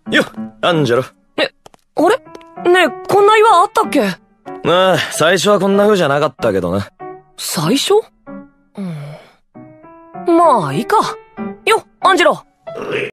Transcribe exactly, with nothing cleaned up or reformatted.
よっ、アンジェロ。 え、あれねえ、こんな岩あったっけ？ ああ、最初はこんな風じゃなかったけどな。 最初？うん。まあ、いいか。よっ、アンジェロ。